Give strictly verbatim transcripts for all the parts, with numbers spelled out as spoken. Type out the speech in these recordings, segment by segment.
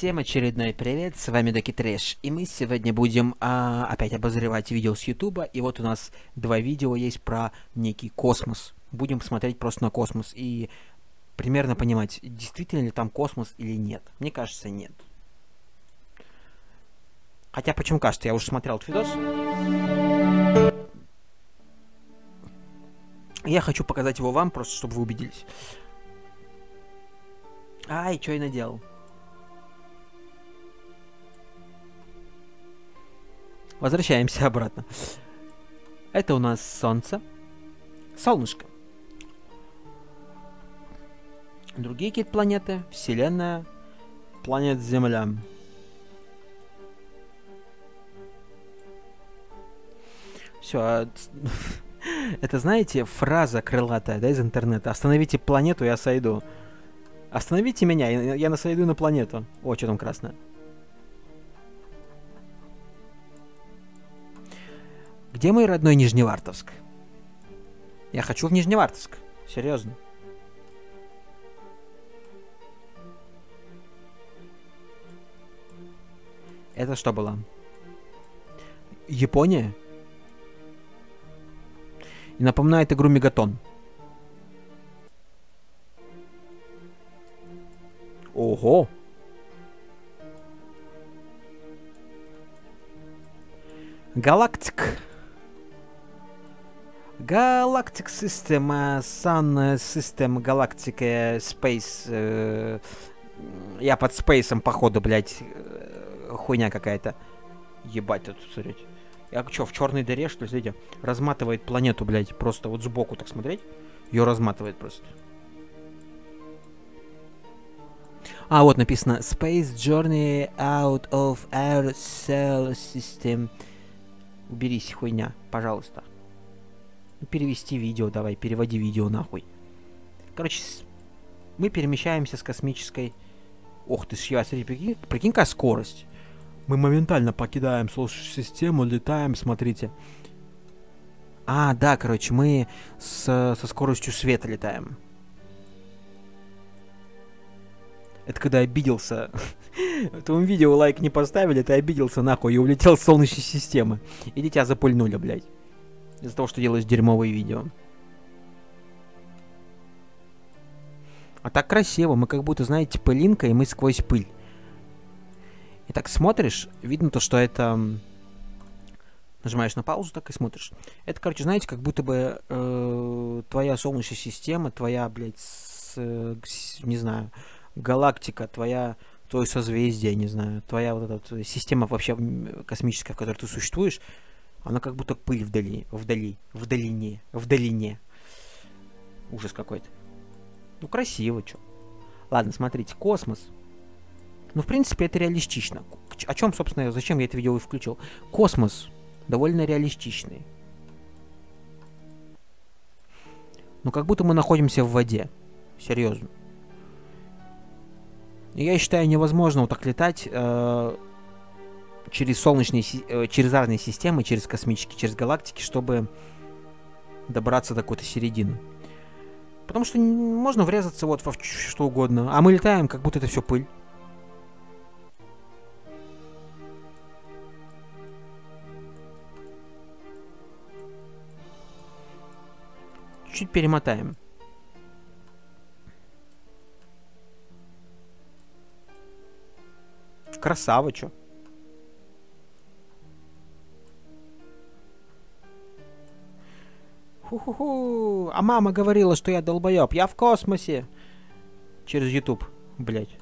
Всем очередной привет, с вами Доки Трэш, и мы сегодня будем а, опять обозревать видео с Ютуба, и вот у нас два видео есть про некий космос. Будем смотреть просто на космос и примерно понимать, действительно ли там космос или нет. Мне кажется, нет. Хотя почему кажется, я уже смотрел этот видос. Я хочу показать его вам, просто чтобы вы убедились. Ай, что я наделал? Возвращаемся обратно. Это у нас Солнце. Солнышко. Другие какие-то планеты. Вселенная. Планета Земля. Все. Это, знаете, фраза крылатая, да, из интернета. Остановите планету, я сойду. Остановите меня, я сойду на планету. О, что там красное? Где мой родной Нижневартовск? Я хочу в Нижневартовск. Серьезно. Это что было? Япония? И напоминает игру Мегатон. Ого! Галактик. Galactic System, uh, Sun System, Galactic uh, Space. Uh, я под спейсом, походу, блядь, uh, хуйня какая-то. Ебать, тут смотреть. Я чё, в черной дыре, что ли, смотрите? Разматывает планету, блядь, просто вот сбоку так смотреть. Ее разматывает просто. А, вот написано Space Journey out of our Solar System. Уберись, хуйня, пожалуйста. Перевести видео, давай, переводи видео нахуй. Короче, мы перемещаемся с космической... Ох ты, шья, смотри, прикинь, прикинь, какая скорость. Мы моментально покидаем Солнечную систему, летаем, смотрите. А, да, короче, мы с, со скоростью света летаем. Это когда обиделся. Этому видео лайк не поставили, ты обиделся нахуй и улетел с Солнечной системы. И тебя запульнули, блядь. Из-за того, что делаешь дерьмовые видео. А так красиво. Мы как будто, знаете, пылинка, и мы сквозь пыль. И так смотришь, видно то, что это... Нажимаешь на паузу, так и смотришь. Это, короче, знаете, как будто бы э, твоя Солнечная система, твоя, блядь, с, с, не знаю, галактика, твоя... твое созвездие, не знаю, твоя вот эта вот система вообще космическая, в которой ты существуешь, она как будто пыль вдали, вдали, вдалине, вдалине. Ужас какой-то. Ну, красиво, чё. Ладно, смотрите, космос. Ну, в принципе, это реалистично. О чем, собственно, зачем я это видео и включил? Космос довольно реалистичный. Ну, как будто мы находимся в воде. Серьезно. Я считаю, невозможно вот так летать... Э через солнечные, через разные системы, через космические, через галактики, чтобы добраться до какой-то середины. Потому что можно врезаться вот во что угодно, а мы летаем, как будто это все пыль. Чуть перемотаем. Красава, чё. Ху-ху-ху. А мама говорила, что я долбоёб. Я в космосе. Через YouTube, блядь.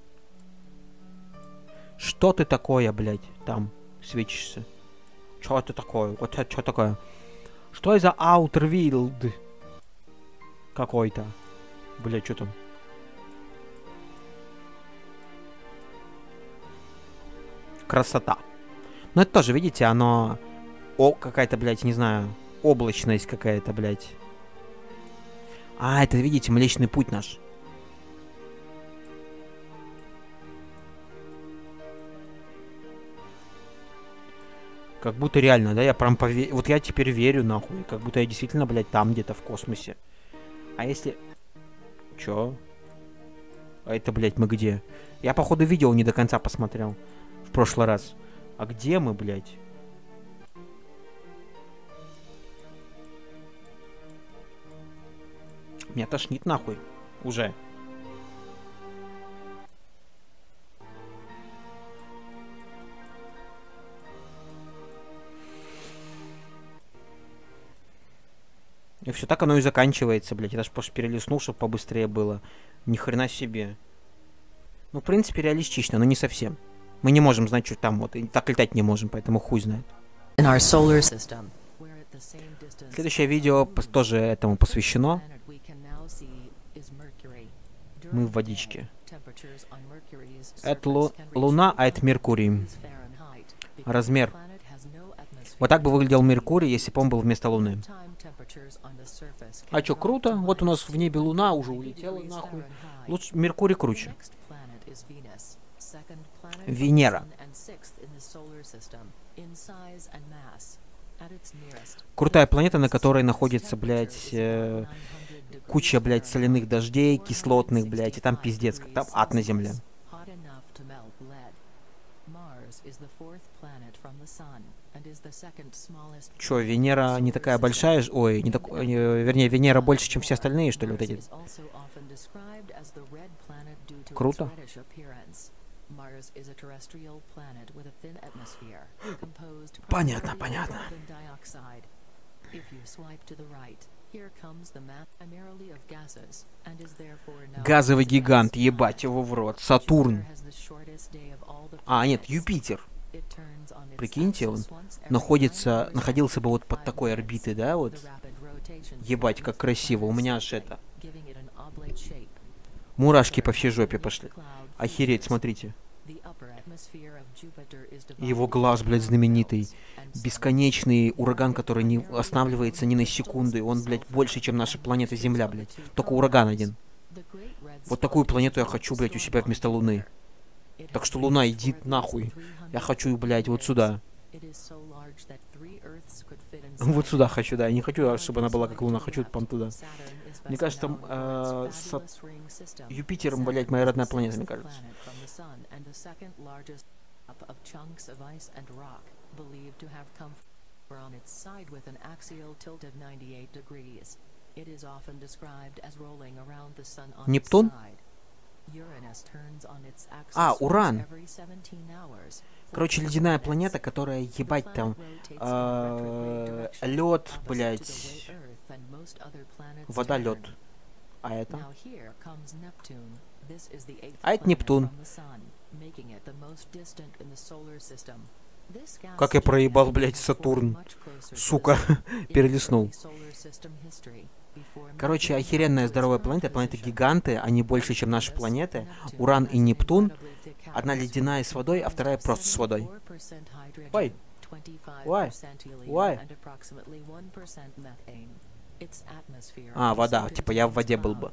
Что ты такое, блядь, там свечишься? Что это такое? Вот это что такое? Что это за Outer World? Какой-то. Блядь, что там? Красота. Ну это тоже, видите, оно... О, какая-то, блядь, не знаю... Облачность какая-то, блядь. А, это, видите, Млечный Путь наш. Как будто реально, да, я прям поверю. Вот я теперь верю, нахуй. Как будто я действительно, блядь, там где-то в космосе. А если... Чё? А это, блядь, мы где? Я, походу, видео не до конца посмотрел в прошлый раз. А где мы, блядь? Меня тошнит нахуй. Уже. И все так оно и заканчивается, блядь. Я даже просто перелистнул, чтобы побыстрее было. Ни хрена себе. Ну, в принципе, реалистично, но не совсем. Мы не можем знать, что там вот. И так летать не можем, поэтому хуй знает. Следующее видео тоже этому посвящено. Мы в водичке. Это лу Луна, а это Меркурий. Размер. Вот так бы выглядел Меркурий, если бы он был вместо Луны. А чё, круто? Вот у нас в небе Луна уже улетела нахуй. Лучше Меркурий круче. Венера. Крутая планета, на которой находится, блядь, э, куча, блядь, соляных дождей, кислотных, блядь, и там пиздец, как там ад на Земле. Чё, Венера не такая большая? Ой, не так... э, вернее, Венера больше, чем все остальные, что ли, вот эти? Круто. Понятно, понятно. Газовый гигант, ебать его в рот. Сатурн. А, нет, Юпитер. Прикиньте, он находится, находился бы вот под такой орбитой, да, вот. Ебать, как красиво. У меня аж это... Мурашки по всей жопе пошли. Охереть, смотрите. Его глаз, блядь, знаменитый. Бесконечный ураган, который не останавливается ни на секунду. Он, блядь, больше, чем наша планета Земля, блядь. Только ураган один. Вот такую планету я хочу, блядь, у себя вместо Луны. Так что, Луна, иди нахуй. Я хочу, блядь, вот сюда. Вот сюда хочу, да. Я не хочу, чтобы она была как Луна. Хочу, по туда. Мне кажется, там, э, с Юпитером, блядь, моя родная планета, мне кажется. Нептун? А, Уран. Короче, ледяная планета, которая, ебать, там, э, лед, блядь, вода, лед. А это? А это Нептун. Как я проебал, блядь, Сатурн. Сука, перелистнул. Короче, охеренная здоровая планета, планеты-гиганты, они больше, чем наши планеты. Уран и Нептун. Одна ледяная с водой, а вторая просто с водой. Why? Why? Why? А, вода. Типа я в воде был бы.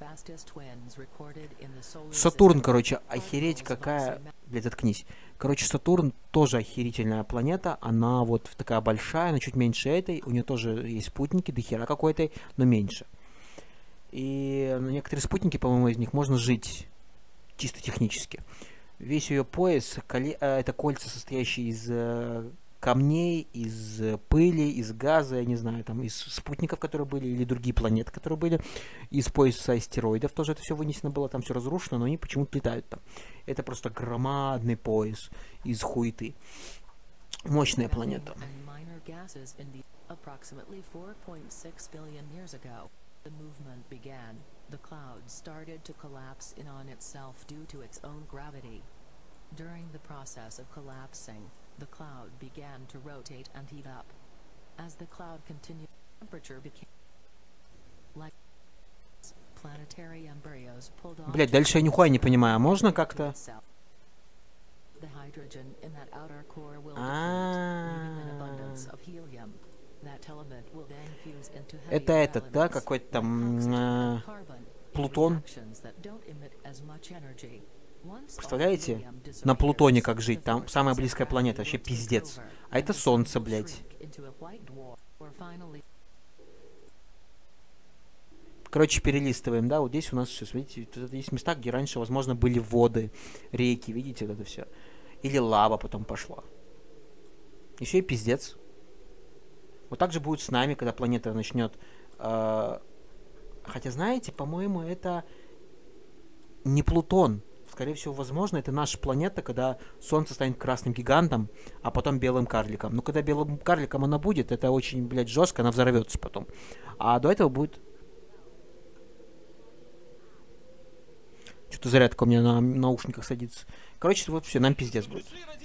Сатурн, короче, охереть какая... Блядь, заткнись. Короче, Сатурн тоже охерительная планета. Она вот такая большая, она чуть меньше этой. У нее тоже есть спутники, дохера какой-то, но меньше. И на некоторые спутники, по-моему, из них можно жить чисто технически. Весь ее пояс, коли... это кольца, состоящие из э, камней, из э, пыли, из газа, я не знаю, там, из спутников, которые были, или другие планеты, которые были, из пояса астероидов тоже это все вынесено было, там все разрушено, но они почему-то летают там. Это просто громадный пояс из хуеты. Мощная планета. The cloud started to collapse in on itself due to its own gravity. During the process of collapsing, the cloud began to rotate and heat up. As the cloud continued, temperature became like planetary embryos pulled off. Блять, дальше я нихуя не понимаю. А можно как-то? The hydrogen in that outer core will leaving an abundance of helium. Это этот, да, какой-то там э, Плутон. Представляете? На Плутоне как жить? Там самая близкая планета, вообще пиздец. А это Солнце, блядь. Короче, перелистываем, да, вот здесь у нас все, смотрите, тут есть места, где раньше, возможно, были воды, реки, видите, вот это все. Или лава потом пошла. Еще и пиздец. Вот так же будет с нами, когда планета начнет... Э, хотя, знаете, по-моему, это не Плутон. Скорее всего, возможно, это наша планета, когда Солнце станет красным гигантом, а потом белым карликом. Но когда белым карликом она будет, это очень, блядь, жестко, она взорвется потом. А до этого будет... Что-то зарядка у меня на наушниках садится. Короче, вот все, нам пиздец будет.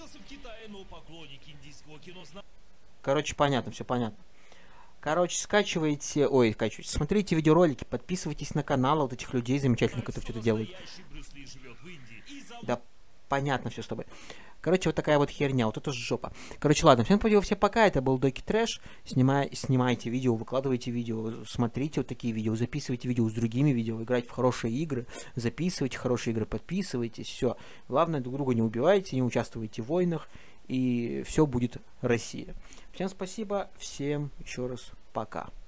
Короче, понятно, все понятно. Короче, скачивайте, ой, скачивайте, смотрите видеоролики, подписывайтесь на канал вот этих людей замечательных, которые что-то делают. Да, понятно все с тобой. Короче, вот такая вот херня, вот это жопа. Короче, ладно, всем спасибо, все пока, это был Доки Трэш. Снимай, снимайте видео, выкладывайте видео, смотрите вот такие видео, записывайте видео с другими видео, играйте в хорошие игры, записывайте хорошие игры, подписывайтесь, все. Главное, друг друга не убивайте, не участвуйте в войнах, и все будет Россия. Всем спасибо, всем еще раз пока.